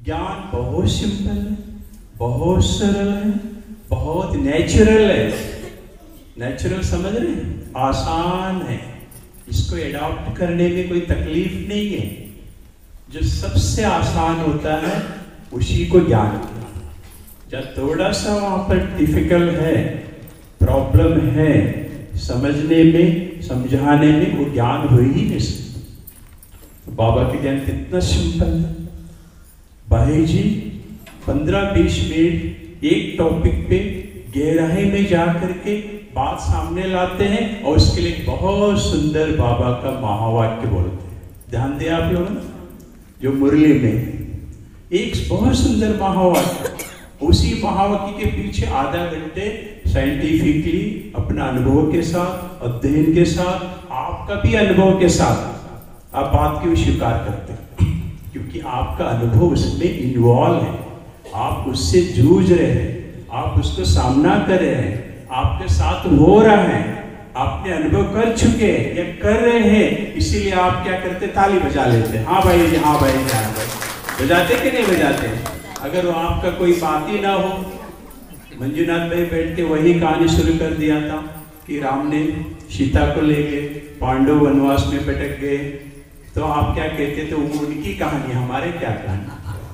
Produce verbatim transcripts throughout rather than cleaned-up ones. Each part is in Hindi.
ज्ञान बहुत सिंपल है, बहुत सरल है, बहुत नेचुरल है। नेचुरल समझ रहे हैं? आसान है, इसको एडॉप्ट करने में कोई तकलीफ नहीं है। जो सबसे आसान होता है उसी को ज्ञान है। जब थोड़ा सा वहां पर डिफिकल्ट है, प्रॉब्लम है समझने में, समझाने में, वो ज्ञान हो ही नहीं सकता। बाबा के ज्ञान कितना सिंपल है। भाई जी पंद्रह बीस मिनट एक टॉपिक पे गहराई में जा करके बात सामने लाते हैं और उसके लिए बहुत सुंदर बाबा का महावाक्य बोलते हैं। ध्यान दिया आप लोगों ने? जो मुरली में एक बहुत सुंदर महावाक्य, उसी महावाक्य के पीछे आधा घंटे साइंटिफिकली अपना अनुभव के साथ, अध्ययन के साथ, आपका भी अनुभव के साथ आप बात क्यों स्वीकार करते हैं? क्योंकि आपका अनुभव उसमें इन्वॉल्व है, आप उससे जूझ रहे हैं, आप उसको सामना कर रहे हैं, आपके साथ हो रहा है, आपने अनुभव कर चुके हैं या कर रहे हैं, इसीलिए आप क्या करते? ताली बजा लेते। हाँ भाई, हाँ भाई, हाँ भाई, बजाते कि नहीं बजाते? अगर वो आपका कोई बात ही ना हो, मंजुनाथ भाई बैठ के वही कहानी शुरू कर दिया था कि राम ने सीता को ले गए, पांडव वनवास में भटक गए, तो आप क्या कहते थे? वो उनकी कहानी, हमारे क्या कहानी।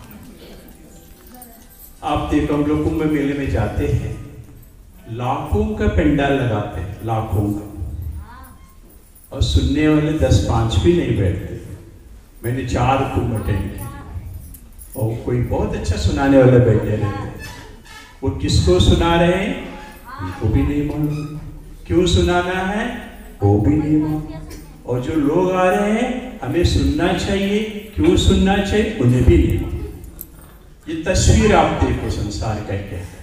आप देखो, हम लोग कुंभ मेले में जाते हैं, लाखों का पंडाल लगाते हैं, लाखों का, और सुनने वाले दस पांच भी नहीं बैठते। मैंने चार कुंभ अटेंड किए और कोई बहुत अच्छा सुनाने वाले बैठे रहते हैं। वो किसको सुना रहे हैं उनको भी नहीं मालूम, क्यों सुनाना है वो भी नहीं मालूम, और जो लोग आ रहे हैं हमें सुनना चाहिए, क्यों सुनना चाहिए उन्हें भी नहीं मालूम। ये तस्वीर आप देखो संसार का क्या है।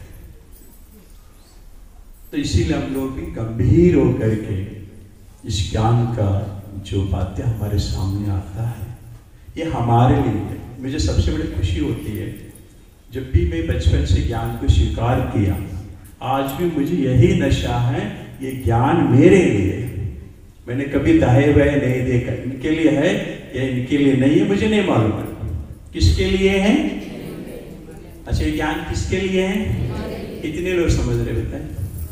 तो इसीलिए हम लोग भी गंभीर होकर के इस ज्ञान का जो बातें हमारे सामने आता है, ये हमारे लिए है। मुझे सबसे बड़ी खुशी होती है जब भी मैं बचपन से ज्ञान को स्वीकार किया, आज भी मुझे यही नशा है, ये ज्ञान मेरे लिए है। मैंने कभी दाएं बाएं नहीं देखा, इनके लिए है या इनके लिए नहीं है मुझे नहीं मालूम है। किसके लिए है? अच्छा, ये ज्ञान किसके लिए है? कितने लोग समझ रहे बताएं?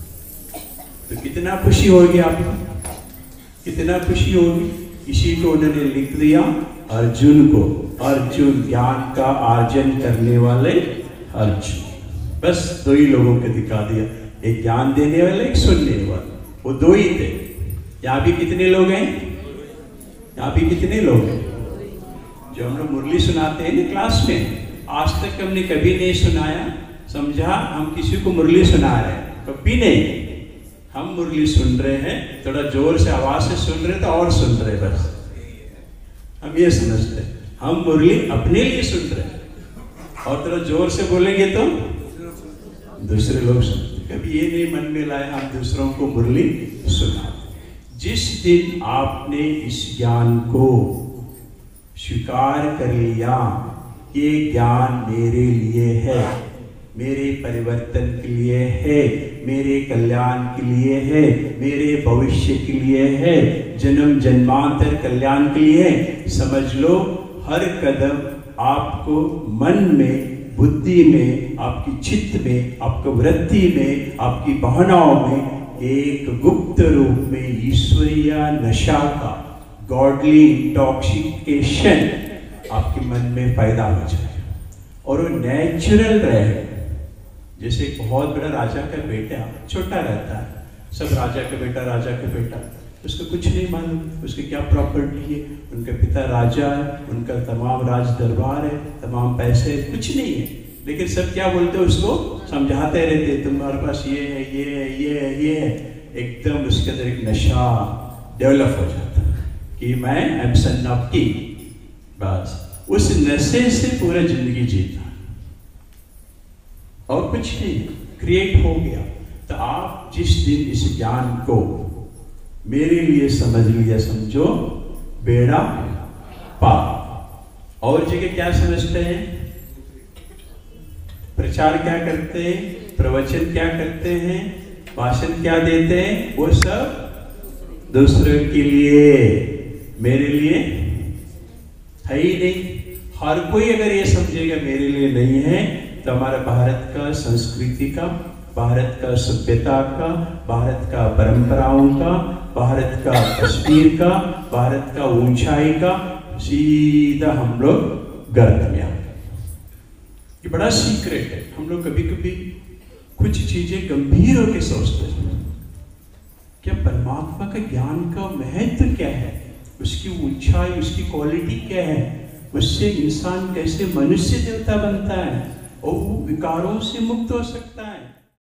तो कितना खुशी होगी आपको, कितना खुशी होगी। इसी को उन्होंने लिख दिया अर्जुन को, अर्जुन ज्ञान का आर्जन करने वाले अर्जुन। बस दो ही लोगों को दिखा दिया, एक ज्ञान देने वाले, एक सुनने वाले, वो दो ही थे। यहाँ भी कितने लोग हैं? यहाँ भी कितने लोग हैं? जो हम लोग मुरली सुनाते हैं ना क्लास में, आज तक हमने कभी नहीं सुनाया, समझा हम किसी को मुरली सुना रहे हैं, कभी नहीं। हम मुरली सुन रहे हैं, थोड़ा जोर से आवाज से सुन रहे तो और सुन रहे, बस हम ये समझते हैं हम मुरली अपने लिए सुन रहे हैं, और थोड़ा जोर से बोलेंगे तो दूसरे लोग सुनते। कभी ये नहीं मन में लाया हम दूसरों को मुरली सुना। जिस दिन आपने इस ज्ञान को स्वीकार कर लिया, ये ज्ञान मेरे लिए है, मेरे परिवर्तन के लिए है, मेरे कल्याण के लिए है, मेरे भविष्य के लिए है, जन्म जन्मांतर कल्याण के लिए है, समझ लो हर कदम आपको मन में, बुद्धि में, आपकी चित्त में, आपको वृत्ति में, आपकी भावनाओं में एक गुप्त रूप में ईश्वरीय नशा का, गॉडली इंटॉक्सिकेशन आपके मन में पैदा हो जाए और वो नेचुरल रहे। जैसे एक बहुत बड़ा राजा का बेटा छोटा रहता है, सब राजा का बेटा राजा का बेटा, उसको कुछ नहीं मालूम उसकी क्या प्रॉपर्टी है, उनका पिता राजा है, उनका तमाम राज दरबार है, तमाम पैसे, कुछ नहीं है, लेकिन सब क्या बोलते हैं उसको समझाते रहते, तुम्हारे पास ये है, ये है, ये है, ये है। एकदम उसके अंदर एक नशा डेवलप हो जाता है कि मैं I am son of king. बस उस नशे से पूरा जिंदगी जीता और कुछ नहीं क्रिएट हो गया। तो आप जिस दिन इस ज्ञान को मेरे लिए समझ लिया, समझो बेड़ा पार। और जगह क्या समझते हैं? प्रचार क्या करते हैं, प्रवचन क्या करते हैं, भाषण क्या देते हैं, वो सब दूसरों के लिए, मेरे लिए है ही नहीं। हर कोई अगर ये समझेगा मेरे लिए नहीं है, तो हमारा भारत का संस्कृति का, भारत का सभ्यता का, भारत का परंपराओं का, भारत का कश्मीर का, भारत का ऊंचाई का, सीधा हम लोग गर्त में आ गए। ये बड़ा सीक्रेट है। हम लोग कभी कभी कुछ चीजें गंभीर होकर सोचते हैं, क्या परमात्मा का ज्ञान का महत्व क्या है, उसकी ऊंचाई, उसकी क्वालिटी क्या है, उससे इंसान कैसे मनुष्य देवता बनता है और वो विकारों से मुक्त हो सकता है।